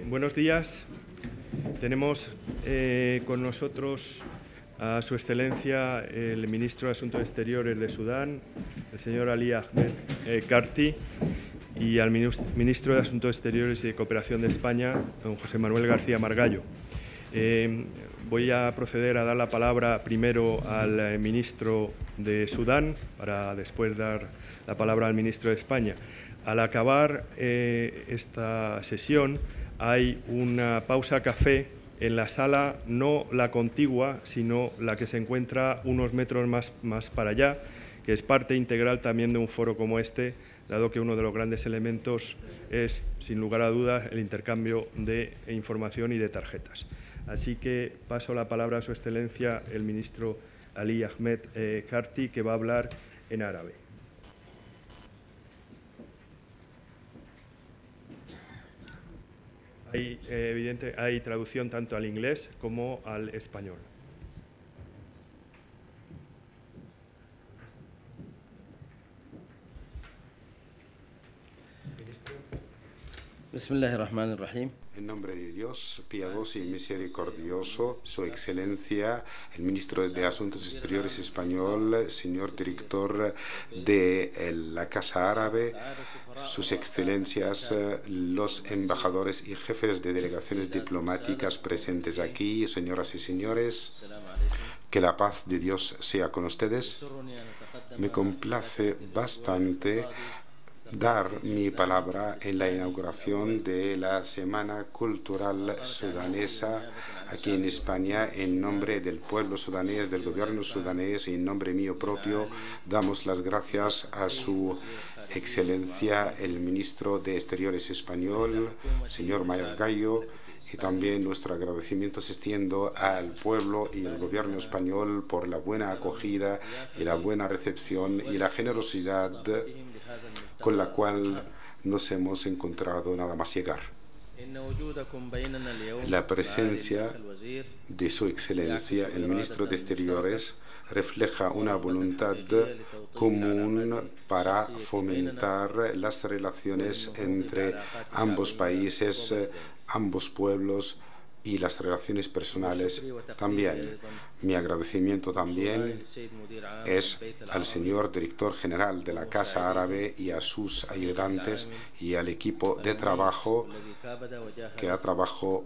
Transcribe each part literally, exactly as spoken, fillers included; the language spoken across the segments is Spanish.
Buenos días. Tenemos eh, con nosotros a Su Excelencia el Ministro de Asuntos Exteriores de Sudán, el señor Ali Ahmed eh, Karti, y al Ministro de Asuntos Exteriores y de Cooperación de España, don José Manuel García Margallo. Eh, voy a proceder a dar la palabra primero al eh, Ministro de Sudán, para después dar la palabra al Ministro de España. Al acabar eh, esta sesión, hay una pausa café en la sala, no la contigua, sino la que se encuentra unos metros más, más para allá, que es parte integral también de un foro como este, dado que uno de los grandes elementos es, sin lugar a dudas, el intercambio de información y de tarjetas. Así que paso la palabra a Su Excelencia el Ministro Ali Ahmed eh, Karti, que va a hablar en árabe. Hay, eh, evidente, hay traducción tanto al inglés como al español. Bismillahirrahmanirrahim. En nombre de Dios, piadoso y misericordioso, Su Excelencia, el Ministro de Asuntos Exteriores español, señor Director de la Casa Árabe, Sus Excelencias, los embajadores y jefes de delegaciones diplomáticas presentes aquí, señoras y señores, que la paz de Dios sea con ustedes. Me complace bastante dar mi palabra en la inauguración de la Semana Cultural Sudanesa aquí en España. En nombre del pueblo sudanés, del gobierno sudanés y en nombre mío propio, damos las gracias a Su Excelencia el Ministro de Exteriores español, señor Margallo, y también nuestro agradecimiento se extiende al pueblo y al gobierno español por la buena acogida y la buena recepción y la generosidad con la cual nos hemos encontrado nada más llegar. La presencia de Su Excelencia, el Ministro de Exteriores, refleja una voluntad común para fomentar las relaciones entre ambos países, ambos pueblos y las relaciones personales también. Mi agradecimiento también es al señor Director General de la Casa Árabe y a sus ayudantes y al equipo de trabajo que ha trabajado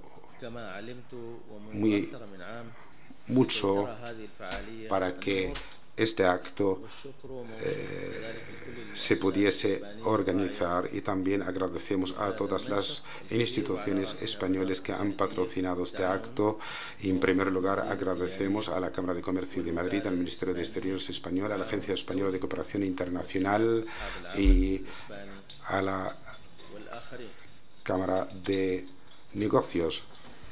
muy mucho para que este acto eh, se pudiese organizar, y también agradecemos a todas las instituciones españolas que han patrocinado este acto. Y en primer lugar agradecemos a la Cámara de Comercio de Madrid, al Ministerio de Exteriores español, a la Agencia Española de Cooperación Internacional y a la Cámara de Negocios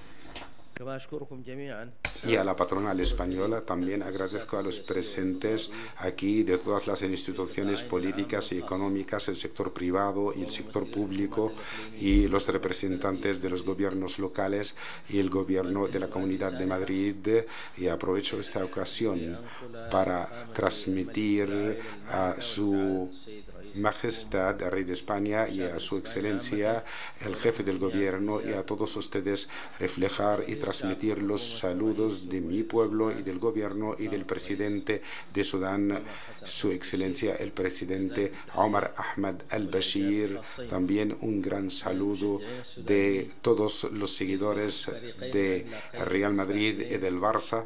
y a la patronal española. También agradezco a los presentes aquí de todas las instituciones políticas y económicas, el sector privado y el sector público, y los representantes de los gobiernos locales y el gobierno de la Comunidad de Madrid. Y aprovecho esta ocasión para transmitir a Su Majestad, el Rey de España, y a Su Excelencia, el Jefe del Gobierno, y a todos ustedes reflejar y transmitir los saludos de mi pueblo y del Gobierno y del Presidente de Sudán, Su Excelencia el Presidente Omar Ahmed al-Bashir. También un gran saludo de todos los seguidores de Real Madrid y del Barça,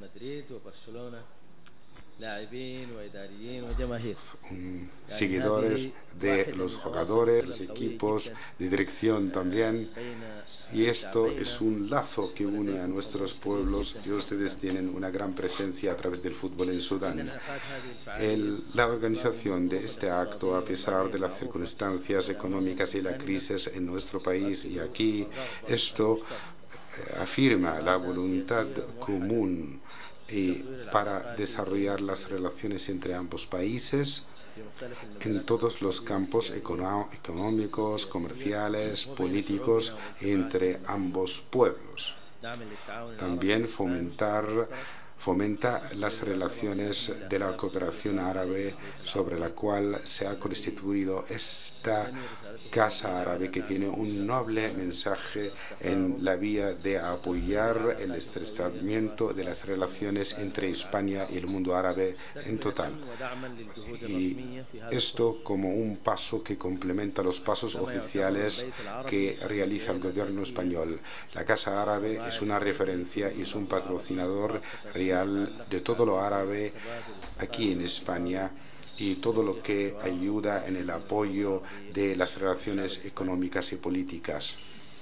seguidores de los jugadores, los equipos de dirección también. Y esto es un lazo que une a nuestros pueblos, y ustedes tienen una gran presencia a través del fútbol en Sudán. El, la organización de este acto, a pesar de las circunstancias económicas y la crisis en nuestro país y aquí, esto eh, afirma la voluntad común y para desarrollar las relaciones entre ambos países en todos los campos económicos, comerciales, políticos, entre ambos pueblos. También fomentar fomenta las relaciones de la cooperación árabe sobre la cual se ha constituido esta Casa Árabe, que tiene un noble mensaje en la vía de apoyar el estrechamiento de las relaciones entre España y el mundo árabe en total. Y esto como un paso que complementa los pasos oficiales que realiza el gobierno español. La Casa Árabe es una referencia y es un patrocinador real de todo lo árabe aquí en España y todo lo que ayuda en el apoyo de las relaciones económicas y políticas.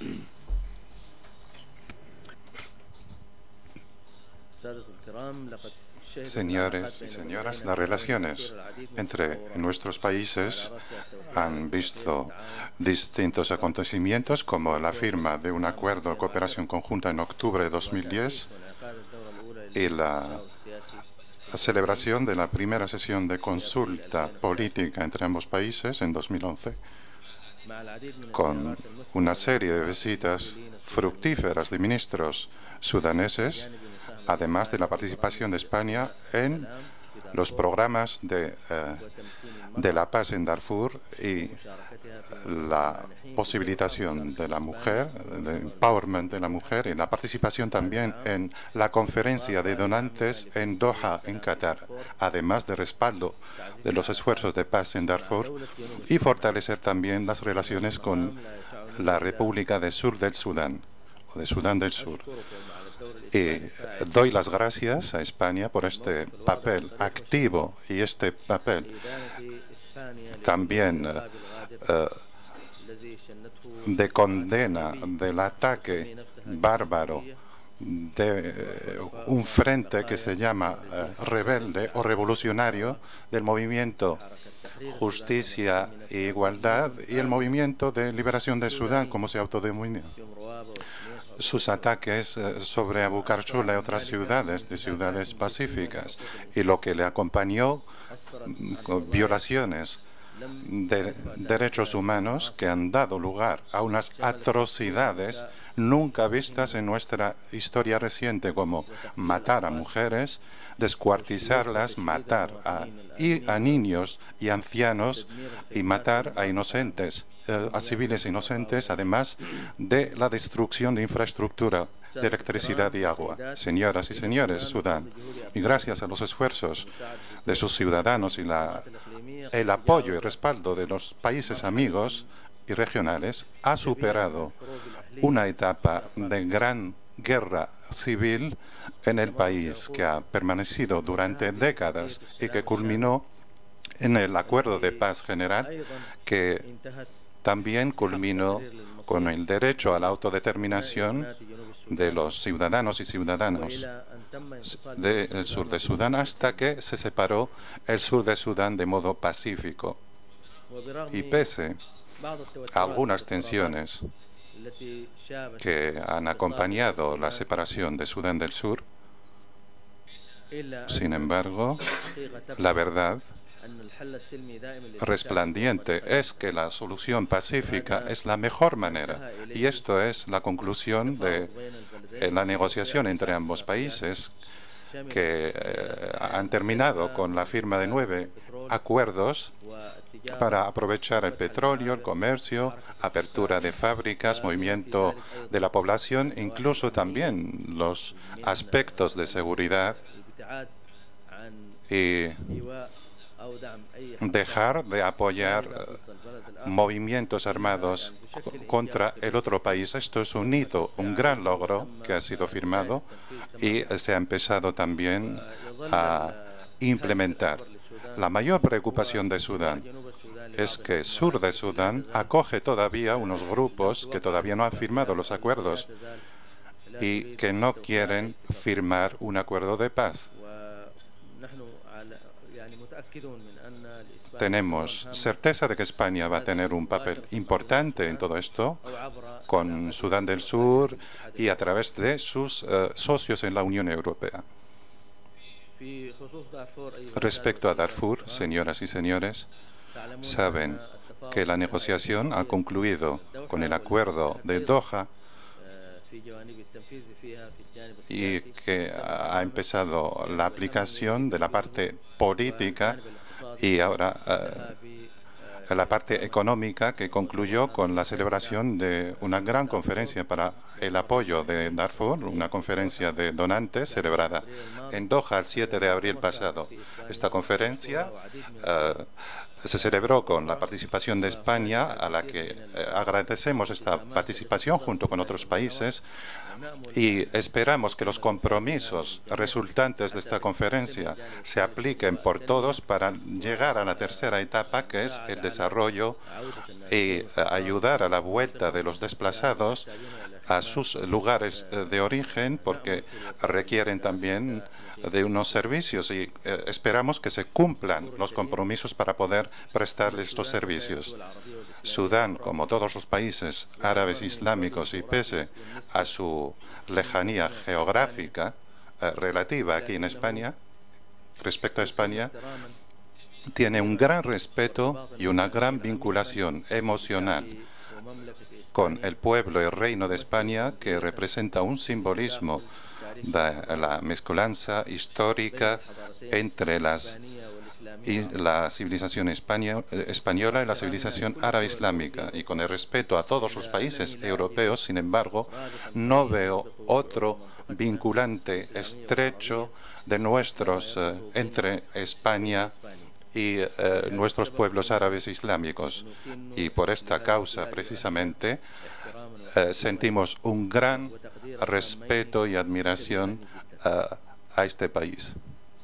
Señores y señoras, las relaciones entre nuestros países han visto distintos acontecimientos, como la firma de un acuerdo de cooperación conjunta en octubre de dos mil diez y la celebración de la primera sesión de consulta política entre ambos países en dos mil once, con una serie de visitas fructíferas de ministros sudaneses, además de la participación de España en los programas de, eh, de la paz en Darfur y la posibilitación de la mujer, el empowerment de la mujer y la participación también en la conferencia de donantes en Doha, en Qatar, además de respaldo de los esfuerzos de paz en Darfur y fortalecer también las relaciones con la República del Sur del Sudán, o de Sudán del Sur. Y doy las gracias a España por este papel activo y este papel también uh, de condena del ataque bárbaro de uh, un frente que se llama uh, rebelde o revolucionario del movimiento Justicia e Igualdad y el movimiento de liberación de Sudán, como se autodenomina. Sus ataques eh, sobre Abu Karshula y otras ciudades, de ciudades pacíficas, y lo que le acompañó, con violaciones de derechos humanos que han dado lugar a unas atrocidades nunca vistas en nuestra historia reciente, como matar a mujeres, descuartizarlas, matar a, y a niños y ancianos y matar a inocentes, eh, a civiles inocentes, además de la destrucción de infraestructura de electricidad y agua. Señoras y señores, Sudán, y gracias a los esfuerzos de sus ciudadanos y la, el apoyo y respaldo de los países amigos y regionales, ha superado una etapa de gran guerra civil en el país que ha permanecido durante décadas y que culminó en el acuerdo de paz general, que también culminó con el derecho a la autodeterminación de los ciudadanos y ciudadanas del sur de Sudán, hasta que se separó el sur de Sudán de modo pacífico. Y pese a algunas tensiones que han acompañado la separación de Sudán del Sur, sin embargo, la verdad resplandiente es que la solución pacífica es la mejor manera, y esto es la conclusión de la negociación entre ambos países, que eh, han terminado con la firma de nueve acuerdos para aprovechar el petróleo, el comercio, apertura de fábricas, movimiento de la población, incluso también los aspectos de seguridad, y dejar de apoyar uh, movimientos armados contra el otro país. Esto es un hito, un gran logro que ha sido firmado y se ha empezado también a implementar. La mayor preocupación de Sudán es que el sur de Sudán acoge todavía unos grupos que todavía no han firmado los acuerdos y que no quieren firmar un acuerdo de paz. Tenemos certeza de que España va a tener un papel importante en todo esto, con Sudán del Sur y a través de sus uh, socios en la Unión Europea. Respecto a Darfur, señoras y señores, saben que la negociación ha concluido con el acuerdo de Doha y que ha empezado la aplicación de la parte política y ahora uh, la parte económica, que concluyó con la celebración de una gran conferencia para el apoyo de Darfur, una conferencia de donantes celebrada en Doha el siete de abril pasado. Esta conferencia uh, se celebró con la participación de España, a la que eh, agradecemos esta participación junto con otros países, y esperamos que los compromisos resultantes de esta conferencia se apliquen por todos para llegar a la tercera etapa, que es el desarrollo y eh, ayudar a la vuelta de los desplazados a sus lugares de origen, porque requieren también de unos servicios y eh, esperamos que se cumplan los compromisos para poder prestarles estos servicios. Sudán, como todos los países árabes islámicos, y pese a su lejanía geográfica eh, relativa aquí en España, respecto a España, tiene un gran respeto y una gran vinculación emocional con el pueblo y reino de España, que representa un simbolismo de la mezcolanza histórica entre las y la civilización español, española y la civilización árabe islámica. Y con el respeto a todos los países europeos, sin embargo, no veo otro vinculante estrecho de nuestros eh, entre España y eh, nuestros pueblos árabes islámicos. Y por esta causa, precisamente, eh, sentimos un gran respeto y admiración uh, a este país.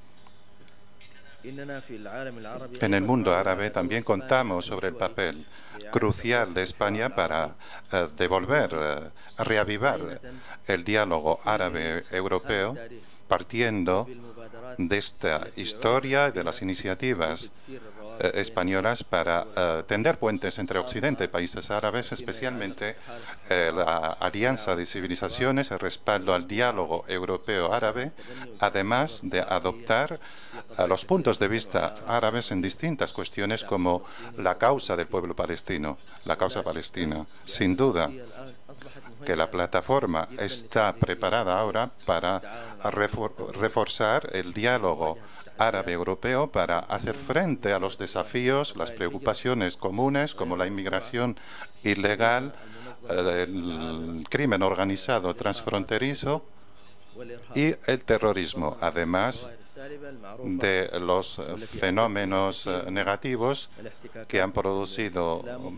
En el mundo árabe también contamos sobre el papel crucial de España para uh, devolver, uh, reavivar el diálogo árabe-europeo, partiendo de esta historia y de las iniciativas eh, españolas para eh, tender puentes entre Occidente y países árabes, especialmente eh, la Alianza de Civilizaciones, el respaldo al diálogo europeo-árabe, además de adoptar eh, los puntos de vista árabes en distintas cuestiones como la causa del pueblo palestino, la causa palestina. Sin duda que la plataforma está preparada ahora para refor reforzar el diálogo árabe-europeo para hacer frente a los desafíos, las preocupaciones comunes como la inmigración ilegal, el crimen organizado transfronterizo y el terrorismo, además de los fenómenos uh, negativos que han producido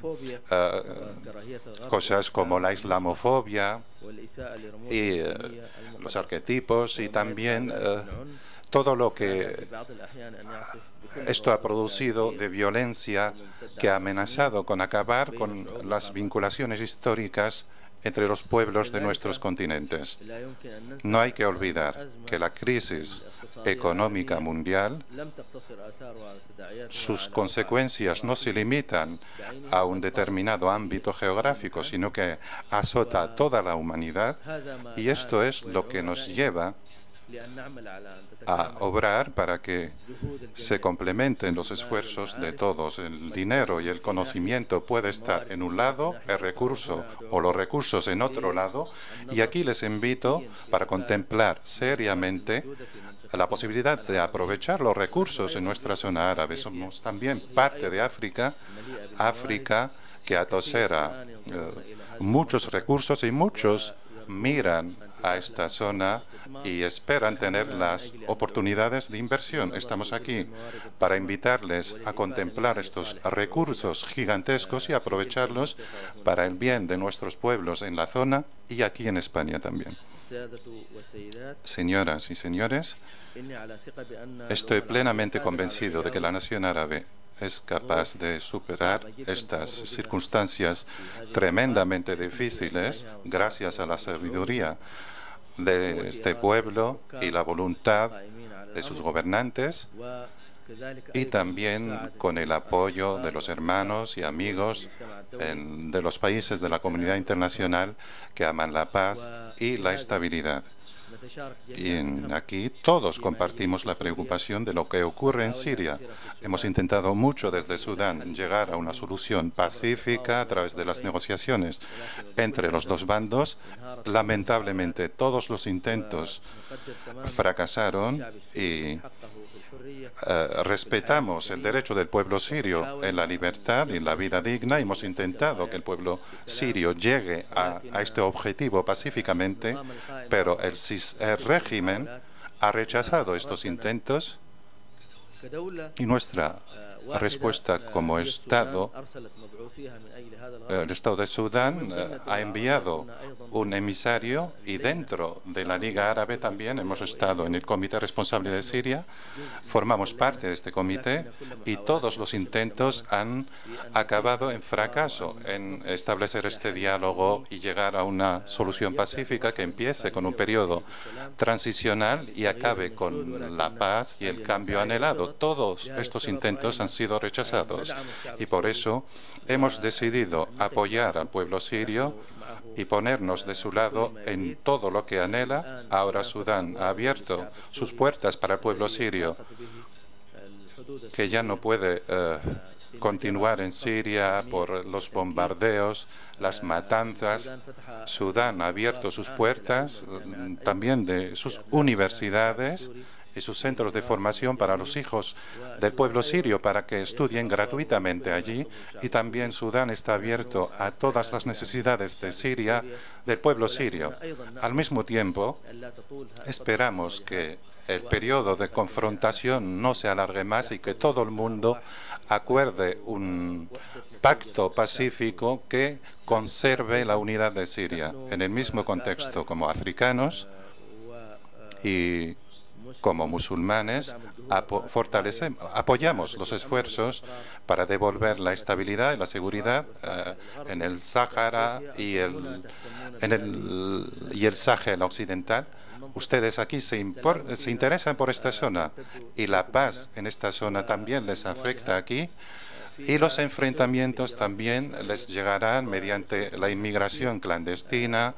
uh, cosas como la islamofobia y uh, los arquetipos, y también uh, todo lo que esto ha producido de violencia que ha amenazado con acabar con las vinculaciones históricas entre los pueblos de nuestros continentes. No hay que olvidar que la crisis económica mundial, sus consecuencias no se limitan a un determinado ámbito geográfico, sino que azota a toda la humanidad, y esto es lo que nos lleva a obrar para que se complementen los esfuerzos de todos. El dinero y el conocimiento puede estar en un lado, el recurso o los recursos en otro lado, y aquí les invito para contemplar seriamente la posibilidad de aprovechar los recursos en nuestra zona árabe. Somos también parte de África, África que atosera eh, muchos recursos, y muchos miran a esta zona y esperan tener las oportunidades de inversión. Estamos aquí para invitarles a contemplar estos recursos gigantescos y aprovecharlos para el bien de nuestros pueblos en la zona y aquí en España también. Señoras y señores, estoy plenamente convencido de que la nación árabe es capaz de superar estas circunstancias tremendamente difíciles gracias a la sabiduría de este pueblo y la voluntad de sus gobernantes, y también con el apoyo de los hermanos y amigos en, de los países de la comunidad internacional que aman la paz y la estabilidad. Y en aquí todos compartimos la preocupación de lo que ocurre en Siria. Hemos intentado mucho desde Sudán llegar a una solución pacífica a través de las negociaciones entre los dos bandos. Lamentablemente, todos los intentos fracasaron y Uh, respetamos el derecho del pueblo sirio en la libertad y en la vida digna. Hemos intentado que el pueblo sirio llegue a, a este objetivo pacíficamente, pero el, el régimen ha rechazado estos intentos y nuestra respuesta como Estado, el Estado de Sudán uh, ha enviado un emisario y dentro de la Liga Árabe también hemos estado en el Comité Responsable de Siria, formamos parte de este comité y todos los intentos han acabado en fracaso en establecer este diálogo y llegar a una solución pacífica que empiece con un periodo transicional y acabe con la paz y el cambio anhelado. Todos estos intentos han sido rechazados y por eso hemos decidido apoyar al pueblo sirio y ponernos de su lado en todo lo que anhela. Ahora Sudán ha abierto sus puertas para el pueblo sirio, que ya no puede eh, continuar en Siria por los bombardeos, las matanzas. Sudán ha abierto sus puertas eh, también de sus universidades y sus centros de formación para los hijos del pueblo sirio para que estudien gratuitamente allí, y también Sudán está abierto a todas las necesidades de Siria, del pueblo sirio. Al mismo tiempo, esperamos que el periodo de confrontación no se alargue más y que todo el mundo acuerde un pacto pacífico que conserve la unidad de Siria en el mismo contexto. Como africanos y como musulmanes, apo fortalecemos, apoyamos los esfuerzos para devolver la estabilidad y la seguridad uh, en el Sáhara y el, en el, y el Sahel occidental. Ustedes aquí se, se interesan por esta zona y la paz en esta zona también les afecta aquí. Y los enfrentamientos también les llegarán mediante la inmigración clandestina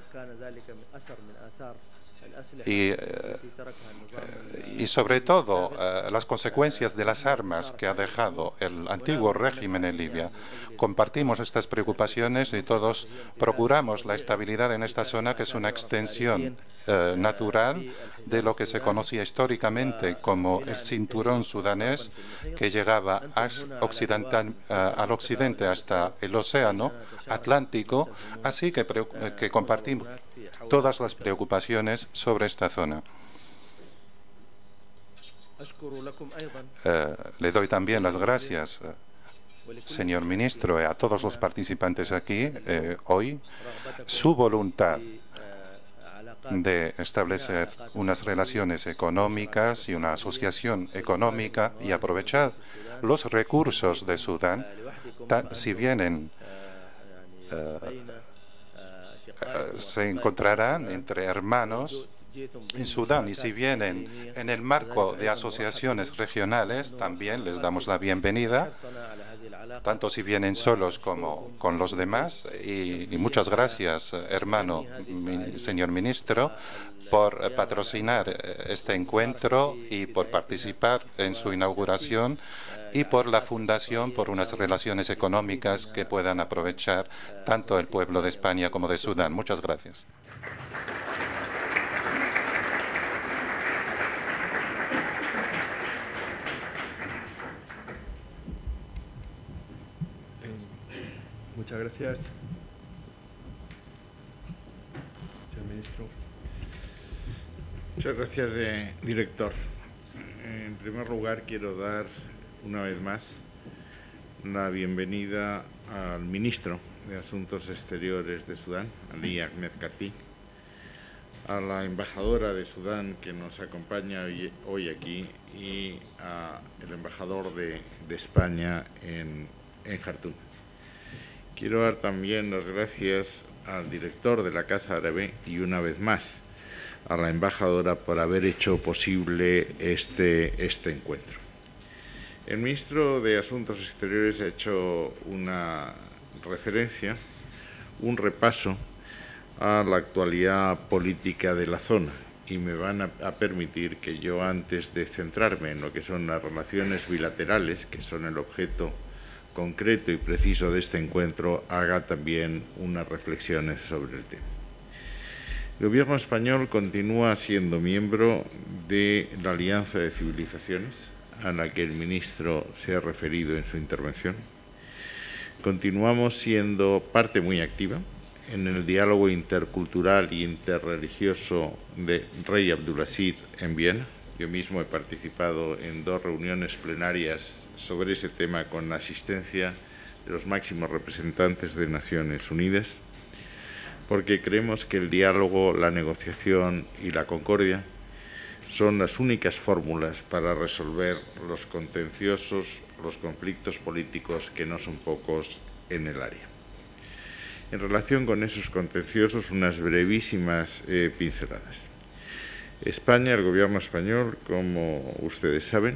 y, eh, y sobre todo eh, las consecuencias de las armas que ha dejado el antiguo régimen en Libia. Compartimos estas preocupaciones y todos procuramos la estabilidad en esta zona, que es una extensión eh, natural de lo que se conocía históricamente como el cinturón sudanés, que llegaba occidental, uh, al occidente hasta el océano Atlántico, así que, que compartimos todas las preocupaciones sobre esta zona. Uh, le doy también las gracias, uh, señor ministro, y a todos los participantes aquí uh, hoy. Su voluntad de establecer unas relaciones económicas y una asociación económica y aprovechar los recursos de Sudán, si vienen, uh, uh, se encontrarán entre hermanos en Sudán, y si vienen en el marco de asociaciones regionales, también les damos la bienvenida, tanto si vienen solos como con los demás. Y, y muchas gracias, hermano, mi, señor ministro, por patrocinar este encuentro y por participar en su inauguración, y por la fundación por unas relaciones económicas que puedan aprovechar tanto el pueblo de España como de Sudán. Muchas gracias. Muchas gracias, señor ministro. Muchas gracias, eh, director. En primer lugar, quiero dar una vez más la bienvenida al ministro de Asuntos Exteriores de Sudán, Ali Ahmed Karti, a la embajadora de Sudán que nos acompaña hoy, hoy aquí, y al embajador de, de España en, en Jartum. Quiero dar también las gracias al director de la Casa Árabe y, una vez más, a la embajadora por haber hecho posible este, este encuentro. El ministro de Asuntos Exteriores ha hecho una referencia, un repaso a la actualidad política de la zona y me van a, a permitir que yo, antes de centrarme en lo que son las relaciones bilaterales, que son el objeto concreto y preciso de este encuentro, haga también unas reflexiones sobre el tema. El Gobierno español continúa siendo miembro de la Alianza de Civilizaciones, a la que el ministro se ha referido en su intervención. Continuamos siendo parte muy activa en el diálogo intercultural e interreligioso de Rey Abdulaziz en Viena. Yo mismo he participado en dos reuniones plenarias sobre ese tema con la asistencia de los máximos representantes de Naciones Unidas, porque creemos que el diálogo, la negociación y la concordia son las únicas fórmulas para resolver los contenciosos, los conflictos políticos, que no son pocos en el área. En relación con esos contenciosos, unas brevísimas eh, pinceladas. España, el Gobierno español, como ustedes saben,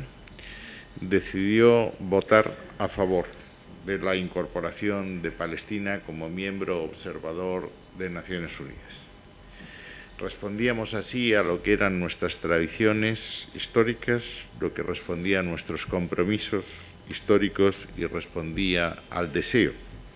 decidió votar a favor de la incorporación de Palestina como miembro observador de Naciones Unidas. Respondíamos así a lo que eran nuestras tradiciones históricas, lo que respondía a nuestros compromisos históricos y respondía al deseo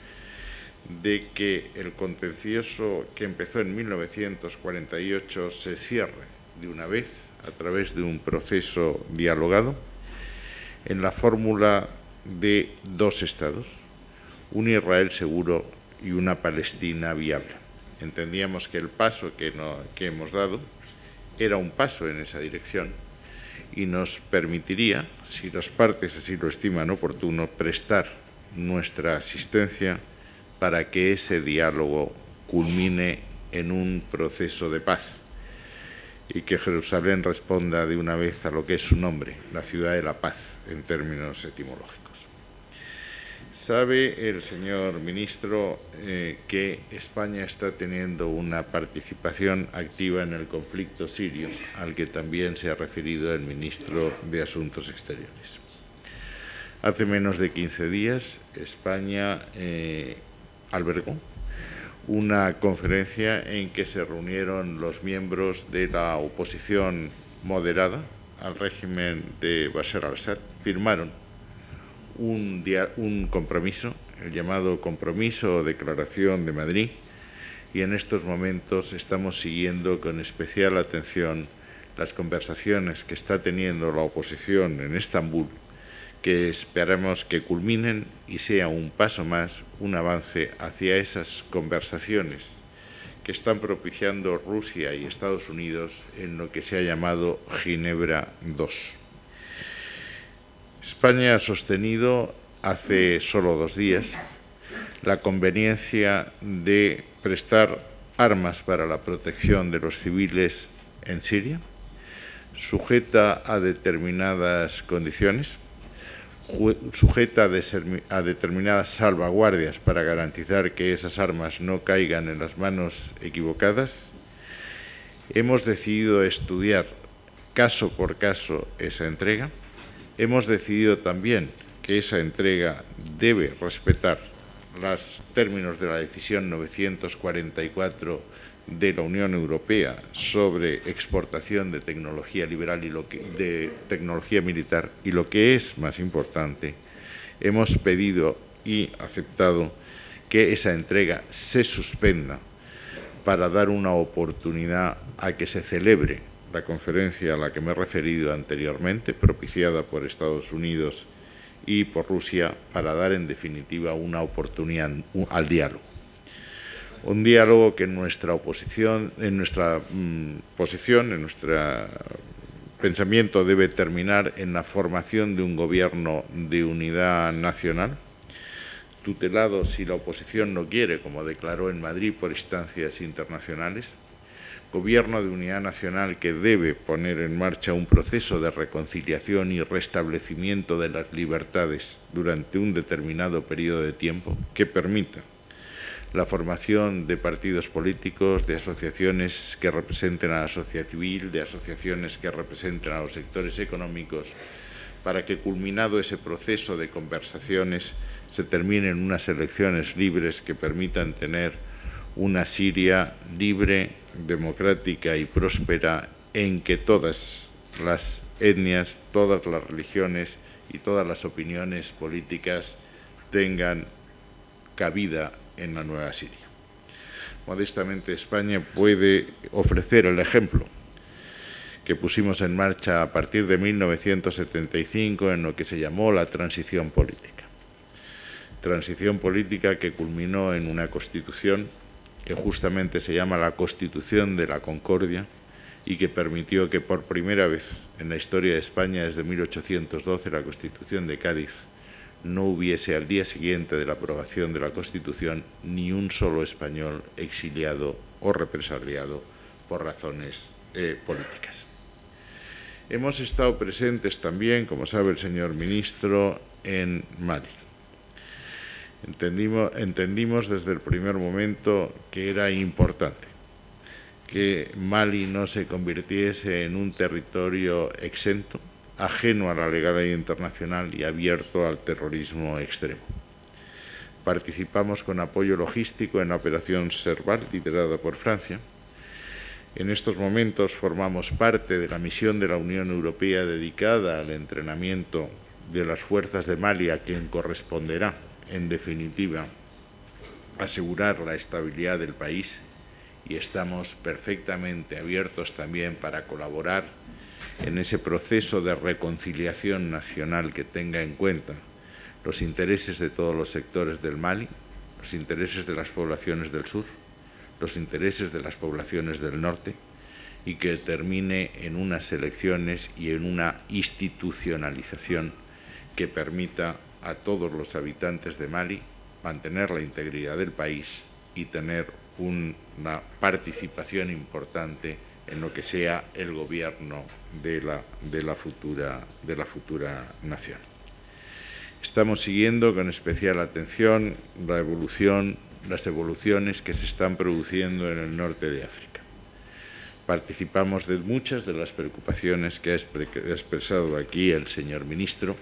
de que el contencioso que empezó en mil novecientos cuarenta y ocho se cierre de una vez a través de un proceso dialogado en la fórmula de dos estados, un Israel seguro y una Palestina viable. Entendíamos que el paso que, no, que hemos dado era un paso en esa dirección y nos permitiría, si las partes así lo estiman oportuno, prestar nuestra asistencia para que ese diálogo culmine en un proceso de paz y que Jerusalén responda de una vez a lo que es su nombre, la ciudad de la paz, en términos etimológicos. Sabe el señor ministro eh, que España está teniendo una participación activa en el conflicto sirio, al que también se ha referido el ministro de Asuntos Exteriores. Hace menos de quince días, España eh, albergó una conferencia en que se reunieron los miembros de la oposición moderada al régimen de Bashar al-Assad. Firmaron un, un compromiso, el llamado Compromiso o Declaración de Madrid, y en estos momentos estamos siguiendo con especial atención las conversaciones que está teniendo la oposición en Estambul, que esperamos que culminen y sea un paso más, un avance hacia esas conversaciones que están propiciando Rusia y Estados Unidos en lo que se ha llamado Ginebra dos. España ha sostenido hace solo dos días la conveniencia de prestar armas para la protección de los civiles en Siria, sujeta a determinadas condiciones, sujeta a determinadas salvaguardias para garantizar que esas armas no caigan en las manos equivocadas. Hemos decidido estudiar caso por caso esa entrega. Hemos decidido también que esa entrega debe respetar los términos de la decisión novecientos cuarenta y cuatro de la Unión Europea sobre exportación de tecnología liberal y lo que, de tecnología militar, y lo que es más importante, hemos pedido y aceptado que esa entrega se suspenda para dar una oportunidad a que se celebre la conferencia a la que me he referido anteriormente, propiciada por Estados Unidos y por Rusia, para dar en definitiva una oportunidad al diálogo. Un diálogo que en nuestra oposición, en nuestra mmm, posición, en nuestro pensamiento debe terminar en la formación de un gobierno de unidad nacional, tutelado, si la oposición no quiere, como declaró en Madrid, por instancias internacionales, gobierno de unidad nacional que debe poner en marcha un proceso de reconciliación y restablecimiento de las libertades durante un determinado periodo de tiempo que permita la formación de partidos políticos, de asociaciones que representen a la sociedad civil, de asociaciones que representen a los sectores económicos, para que, culminado ese proceso de conversaciones, se terminen unas elecciones libres que permitan tener una Siria libre, democrática y próspera en que todas las etnias, todas las religiones y todas las opiniones políticas tengan cabida en la nueva Siria. Modestamente, España puede ofrecer el ejemplo que pusimos en marcha a partir de mil novecientos setenta y cinco en lo que se llamó la transición política. Transición política que culminó en una constitución que justamente se llama la Constitución de la Concordia y que permitió que por primera vez en la historia de España, desde mil ochocientos doce, la Constitución de Cádiz, no hubiese al día siguiente de la aprobación de la Constitución ni un solo español exiliado o represaliado por razones eh, políticas. Hemos estado presentes también, como sabe el señor ministro, en Mali. Entendimos, entendimos desde el primer momento que era importante que Mali no se convirtiese en un territorio exento, ajeno a la legalidad internacional y abierto al terrorismo extremo. Participamos con apoyo logístico en la operación Serval, liderada por Francia. En estos momentos formamos parte de la misión de la Unión Europea dedicada al entrenamiento de las fuerzas de Mali, a quien corresponderá, en definitiva, asegurar la estabilidad del país, y estamos perfectamente abiertos también para colaborar en ese proceso de reconciliación nacional que tenga en cuenta los intereses de todos los sectores del Mali, los intereses de las poblaciones del sur, los intereses de las poblaciones del norte, y que termine en unas elecciones y en una institucionalización que permita a todos los habitantes de Mali mantener la integridad del país y tener una participación importante en lo que sea el gobierno de la, de la, futura, de la futura nación. Estamos siguiendo con especial atención la evolución, las evoluciones que se están produciendo en el norte de África. Participamos de muchas de las preocupaciones que ha expresado aquí el señor ministro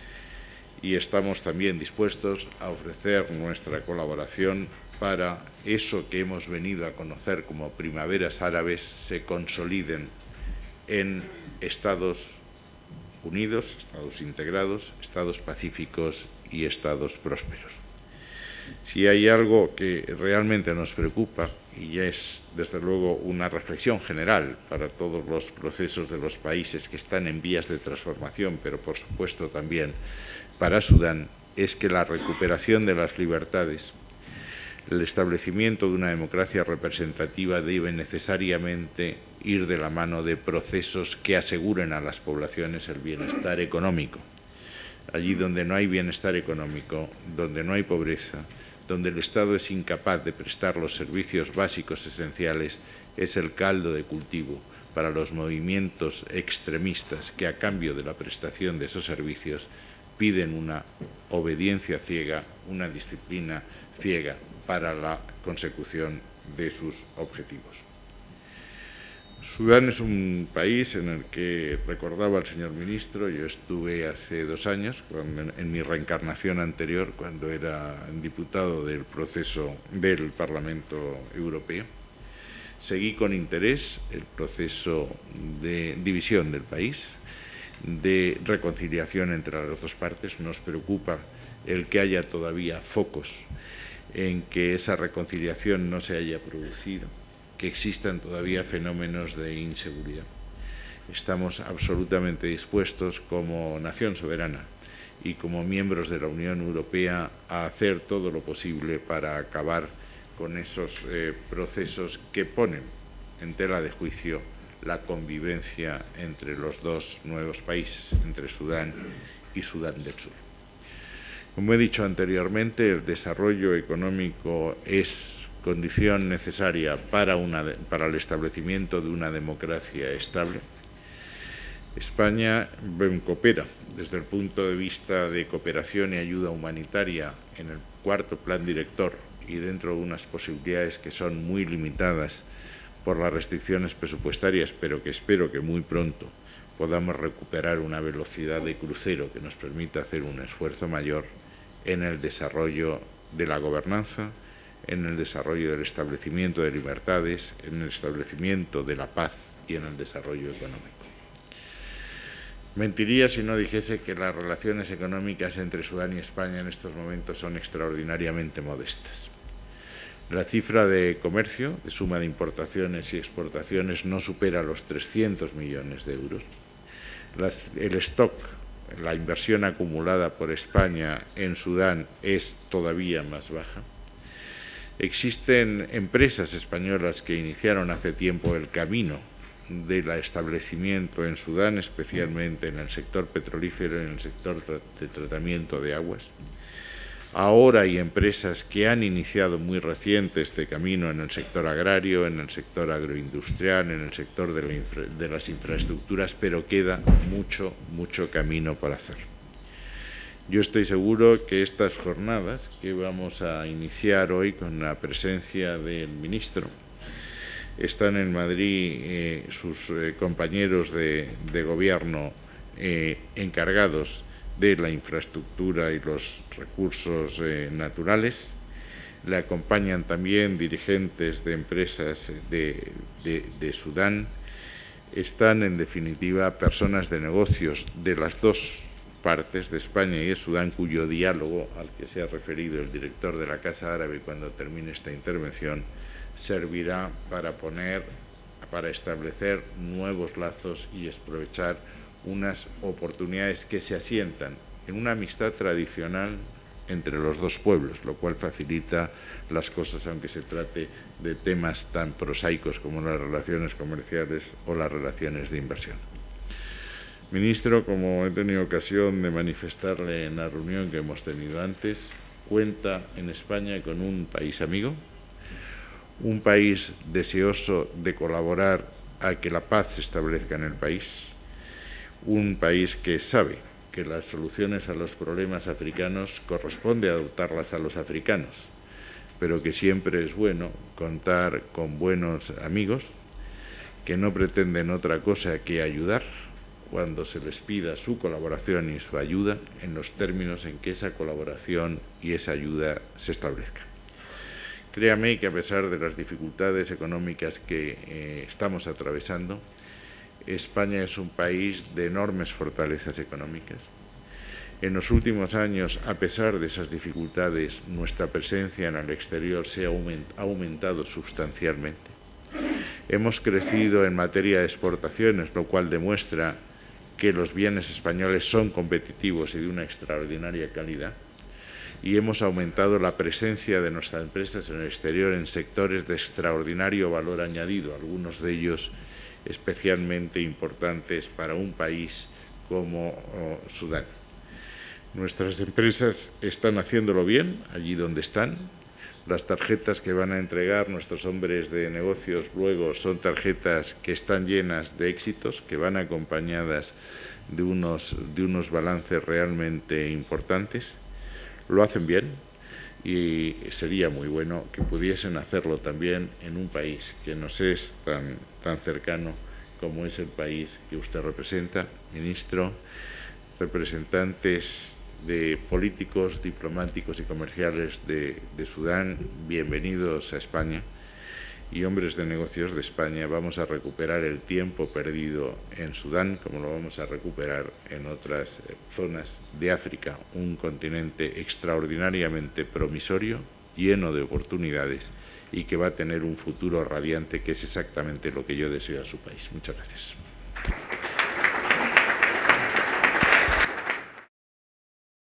y estamos también dispuestos a ofrecer nuestra colaboración para eso que hemos venido a conocer como primaveras árabes se consoliden en Estados unidos, Estados integrados, Estados pacíficos y Estados prósperos. Si hay algo que realmente nos preocupa, y es desde luego una reflexión general para todos los procesos de los países que están en vías de transformación, pero por supuesto también para Sudán, es que la recuperación de las libertades, el establecimiento de una democracia representativa debe necesariamente ir de la mano de procesos que aseguren a las poblaciones el bienestar económico. Allí donde no hay bienestar económico, donde no hay pobreza, donde el Estado es incapaz de prestar los servicios básicos esenciales, es el caldo de cultivo para los movimientos extremistas que, a cambio de la prestación de esos servicios, piden una obediencia ciega, una disciplina ciega para la consecución de sus objetivos. Sudán es un país en el que, recordaba el señor ministro, yo estuve hace dos años, cuando, en mi reencarnación anterior, cuando era diputado del proceso del Parlamento Europeo. Seguí con interés el proceso de división del país, de reconciliación entre las dos partes. Nos preocupa el que haya todavía focos en que esa reconciliación no se haya producido, que existan todavía fenómenos de inseguridad. Estamos absolutamente dispuestos como nación soberana y como miembros de la Unión Europea a hacer todo lo posible para acabar con esos eh, procesos que ponen en tela de juicio la convivencia entre los dos nuevos países, entre Sudán y Sudán del Sur. Como he dicho anteriormente, el desarrollo económico es condición necesaria para, una, para el establecimiento de una democracia estable. España coopera desde el punto de vista de cooperación y ayuda humanitaria en el cuarto plan director y dentro de unas posibilidades que son muy limitadas por las restricciones presupuestarias, pero que espero que muy pronto podamos recuperar una velocidad de crucero que nos permita hacer un esfuerzo mayor en el desarrollo de la gobernanza, en el desarrollo del establecimiento de libertades, en el establecimiento de la paz y en el desarrollo económico. Mentiría si no dijese que las relaciones económicas entre Sudán y España en estos momentos son extraordinariamente modestas. La cifra de comercio, de suma de importaciones y exportaciones, no supera los trescientos millones de euros. Las, el stock, la inversión acumulada por España en Sudán es todavía más baja. Existen empresas españolas que iniciaron hace tiempo el camino del establecimiento en Sudán, especialmente en el sector petrolífero y en el sector de tratamiento de aguas. Ahora hay empresas que han iniciado muy reciente este camino en el sector agrario, en el sector agroindustrial, en el sector de, la infra, de las infraestructuras, pero queda mucho, mucho camino por hacer. Yo estoy seguro que estas jornadas que vamos a iniciar hoy con la presencia del ministro, están en Madrid eh, sus eh, compañeros de, de gobierno eh, encargados de la infraestructura y los recursos eh, naturales. Le acompañan también dirigentes de empresas de, de, de Sudán. Están, en definitiva, personas de negocios de las dos partes, de España y de Sudán, cuyo diálogo, al que se ha referido el director de la Casa Árabe cuando termine esta intervención, servirá para poner, para establecer nuevos lazos y aprovechar unas oportunidades que se asientan en una amistad tradicional entre los dos pueblos, lo cual facilita las cosas, aunque se trate de temas tan prosaicos como las relaciones comerciales o las relaciones de inversión. Ministro, como he tenido ocasión de manifestarle en la reunión que hemos tenido antes, cuenta en España con un país amigo, un país deseoso de colaborar a que la paz se establezca en el país, un país que sabe que las soluciones a los problemas africanos corresponde adoptarlas a los africanos, pero que siempre es bueno contar con buenos amigos que no pretenden otra cosa que ayudar cuando se les pida su colaboración y su ayuda en los términos en que esa colaboración y esa ayuda se establezcan. Créame que a pesar de las dificultades económicas que eh, estamos atravesando, España es un país de enormes fortalezas económicas. En los últimos años, a pesar de esas dificultades, nuestra presencia en el exterior se ha aumentado sustancialmente. Hemos crecido en materia de exportaciones, lo cual demuestra que los bienes españoles son competitivos y de una extraordinaria calidad. Y hemos aumentado la presencia de nuestras empresas en el exterior en sectores de extraordinario valor añadido, algunos de ellos especialmente importantes para un país como oh, Sudán. Nuestras empresas están haciéndolo bien allí donde están. Las tarjetas que van a entregar nuestros hombres de negocios luego son tarjetas que están llenas de éxitos, que van acompañadas de unos, de unos balances realmente importantes. Lo hacen bien y sería muy bueno que pudiesen hacerlo también en un país que nos es tan, tan cercano como es el país que usted representa, ministro, representantes de políticos, diplomáticos y comerciales de, de Sudán, bienvenidos a España, y hombres de negocios de España. Vamos a recuperar el tiempo perdido en Sudán, como lo vamos a recuperar en otras zonas de África, un continente extraordinariamente promisorio, lleno de oportunidades y que va a tener un futuro radiante, que es exactamente lo que yo deseo a su país. Muchas gracias.